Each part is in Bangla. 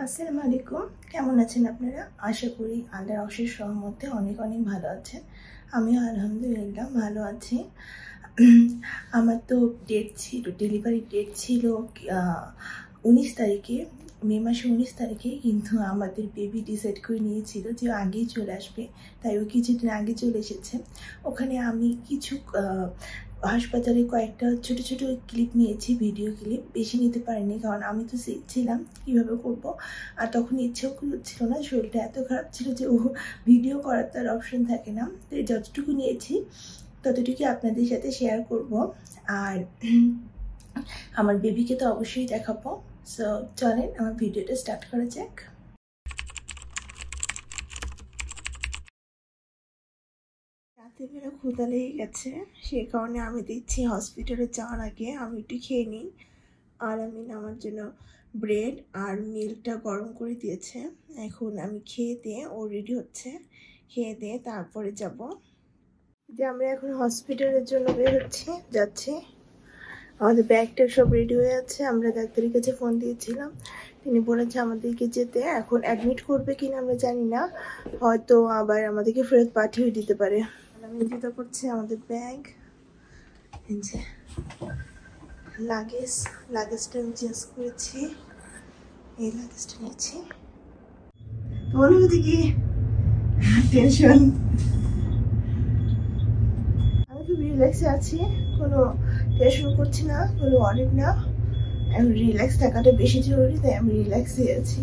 আসসালামু আলাইকুম। কেমন আছেন আপনারা? আশা করি আল্লাহর অশেষ রহমতে অনেক অনেক ভালো আছেন। আমিও আলহামদুলিল্লাহ ভালো আছি। আমার তো ডেলিভারি ডেট ছিল 19 তারিখে, মে মাসের 19 তারিখে। কিন্তু আমাদের বেবি ডিসাইড করে নিয়েছিল যে আগেই চলে আসবে, তাই ও কিছুদিন আগে চলে এসেছে। ওখানে আমি কিছু হাসপাতালে কয়েকটা ছোট ছোট ক্লিপ নিয়েছি, ভিডিও ক্লিপ। বেশি নিতে পারিনি, কারণ আমি তো শিখছিলাম কীভাবে করব। আর তখন ইচ্ছেও ছিল না, শরীরটা এত খারাপ ছিল যে ও ভিডিও করার তার অপশন থাকে না। তো যতটুকু নিয়েছি ততটুকু আপনাদের সাথে শেয়ার করব। আর আমার বেবিকে তো অবশ্যই দেখাবো। সো চলেন আমার ভিডিওটা স্টার্ট করা যাক। রাতের বেলা ক্ষুধা লেগে গেছে, সে কারণে আমি দিচ্ছি হসপিটালে যাওয়ার আগে আমি একটু খেয়ে নিই। আর আমি আমার জন্য ব্রেড আর মিল্কটা গরম করে দিয়েছে। এখন আমি খেয়ে দিয়ে ও রেডি হচ্ছে, খেয়ে দিয়ে তারপরে যাব। যে আমরা এখন হসপিটালের জন্য বের যাচ্ছি। আমাদের ব্যাগটা সব রেডি হয়ে আছে। আমরা ডাক্তারের কাছে ফোন দিয়েছিলাম, তিনি বলেছে আমাদেরকে যেতে। এখন অ্যাডমিট করবে কিনা আমরা জানি না, হয়তো আবার আমাদেরকে ফেরত পাঠিয়ে দিতে পারে। আমি যেটা করছি আমাদের ব্যাগ, লাগেজটা আমি চেঞ্জ করেছি, এই লাগেজটা নিয়েছি। তোমার মধ্যে কি টেনশন? আমি খুব রিল্যাক্সে আছি, কোনো টেনশন করছি না, কোনো ওয়ারিড না। আমি রিল্যাক্স থাকাটা বেশি জরুরি, তাই আমি রিল্যাক্সে আছি।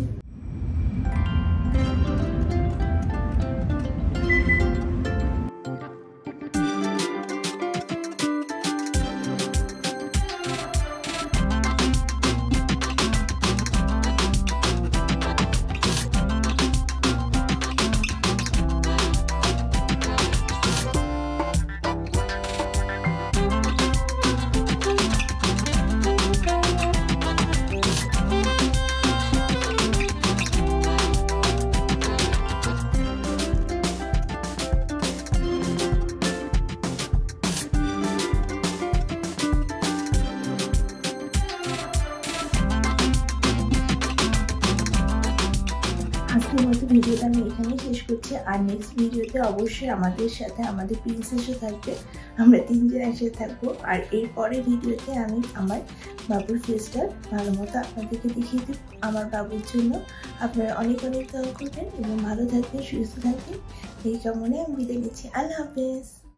আজকের মতো ভিডিওটা আমি এখানেই শেষ করছি। আর নেক্সট ভিডিওতে অবশ্যই আমাদের সাথে আমাদের প্রিন্সেসও থাকবে, আমরা তিনজন একসাথে থাকবো। আর এরপরে ভিডিওতে আমি আমার বাবুর ফেসটা ভালো মতো আপনাদেরকে দেখিয়ে দেব। আমার বাবুর জন্য আপনারা অনেক অনেক দোয়া করবেন এবং ভালো থাকবেন, সুস্থ থাকবেন। এই কামনে আমি বিদায় নিচ্ছি। আল্লাহ হাফেজ।